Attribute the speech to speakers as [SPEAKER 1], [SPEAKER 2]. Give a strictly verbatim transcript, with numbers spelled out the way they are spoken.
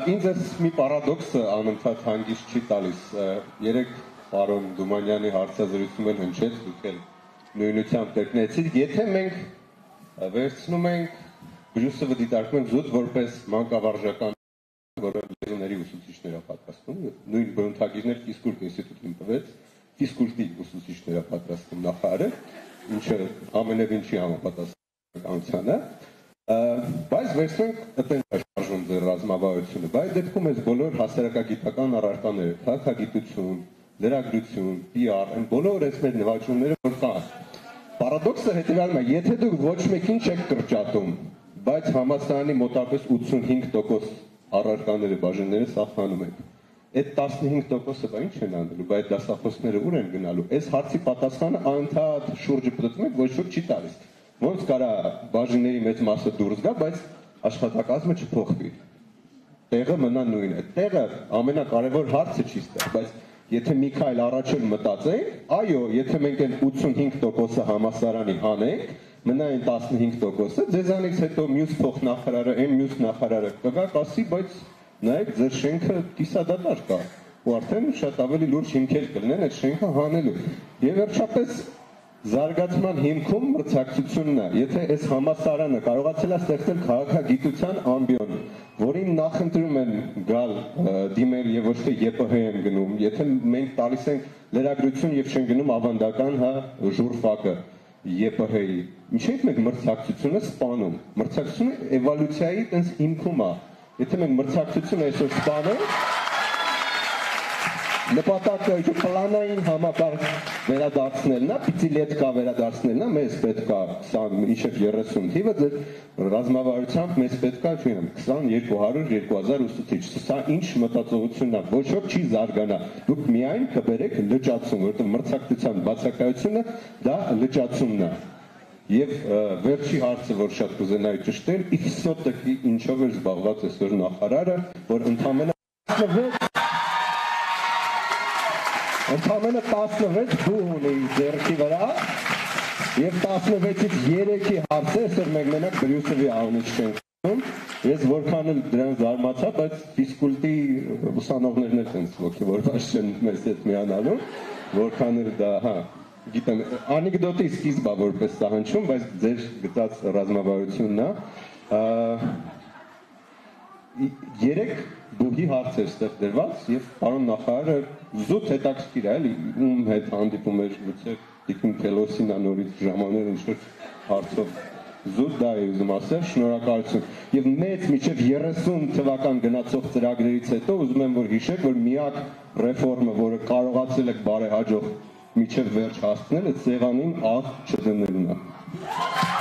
[SPEAKER 1] Ինձ էս մի պարադոքսը անընդհատ հանգիստ չի տալիս։ Երեք պարոն Դումանյանի հարցազրույցում էլ հնչեց, դուք էլ նույնությամբ կրկնեցիք, եթե մենք վերցնում ենք Բրյուսելը դիտարկում ենք զուտ որպես մանկավարժական, որը լեզուների ուսուցիչներ է պատրաստում, նույն բնութագիրներ ֆիզկուլտ ինստիտուտին տվեց, ֆիզկուլտի ուսուցիչներ է պատրաստում նախարարը, ինչը ամենևին չի համապատասխանությանը, բայց վերցնենք այդպես շարժում ձեր ռազմավարությունը, բայց դեպքում այս բոլոր հասարակագիտական առարկաները, քաղաքագիտություն, լրագրություն, պի առ, այն բոլոր այս մեր նվաճումները որ կան։ Պարադոքսը հետևյալն է, եթե դուք ոչ մեկին չեք կրճատում, բայց համալսարանի մոտավորապես ութսունհինգ տոկոս առարկաները, բաժինները սահմանում եք, այդ տասնհինգ տոկոսը բա ինչ են անելու, բայց դասախոսները ուր են գնալու, այս հարցի պատասխանը անընդհատ շուրջը պտտում եք, ոչ ոք չի տալիս։ Ոնց կարա բաժինների մեծ մասը դուրս գա, բայց աշխատակազմը չփոխվի։ Տեղը մնա նույնը։ Տեղը ամենակարևոր հարցը չի ստեղ, բայց եթե մի քայլ առաջ էլ մտածենք, այո, եթե մենք այն ութսունհինգ տոկոսը համալսարանի հանենք, մնա այն տասնհինգ տոկոսը, ձեզանից հետո մյուս փոխնախարարը, այն մյուս նախարարը կգա, կասի, բայց նայեք, ձեր շենքը կիսադադար կա, ու արդեն շատ ավելի լուրջ հիմքեր կլինեն այդ շենքը հանելու։ Եվ վերջապես զարգացման հիմքում մրցակցությունն է, եթե այս համալսարանը կարողացել է ստեղծել քաղաքագիտության ամբիոն, որին նախընտրում են գալ դիմել եւ ոչ թե ԵՊՀ են գնում, եթե մենք տալիս ենք լրագրություն եւ չեն գնում ավանդական հա ժուրֆակը ԵՊՀ-ի, ինչ ենք մենք մրցակցությունը սպանում, մրցակցությունը էվոլյուցիայի տենց հիմքում է, եթե մենք մրցակցությունը այսօր սպանենք, նպատակը պլանային համակարգ վերադարձնելն է, պիտի լետկա վերադարձնելն է, մեզ պետք է մինչև երեսուն թիվը ձեր ռազմավարությամբ մեզ պետք է քսան երկու հարյուր երկու հազար ուսուցիչ, սա ինչ մտածողությունն է, ոչ ոք չի զարգանա, դուք միայն կբերեք լճացում, որովհետև մրցակցության բացակայությունը դա լճացումն է։ Եվ վերջի հարցը, որ շատ կուզենայի ճշտել, իքսոտը ինչով էր զբաղված այսօր նախարարը, որ ընդամենը Ընդամենը տասնվեց բու ունի ձեռքի վրա և տասնվեցից երեքի հարցը այսօր մենք մենակ Բրյուսելի անունից չենք խոսում, ես որքան էլ դրան զարմացա, բայց ֆիզկուլտի ուսանողներն էլ տենց ոգևորված չեն մեզ հետ միանալու, որքան էլ դա, հա, գիտեմ, անեկդոտի սկիզբ է որպես սահնչում, բայց ձեր գտած ռազմավարությունն է, երեք բուհի հարց էր ստեղ դրված և պարոն նախարարը զուտ հետաքրքիր է, էլի, ում հետ հանդիպում էր գուցե Տիկին Պելոսին նորից ժամաներ ինչ-որ հարցով զուտ դա է ուզում ասել, շնորհակալություն։ Եվ մեծ մինչև երեսուն թվական գնացող ծրագրերից հետո ուզում եմ որ հիշեք, որ միակ ռեֆորմը, որը կարողացել եք բարեհաջող մինչև վերջ հասցնել, այդ սեղանին աղ չդնելն է։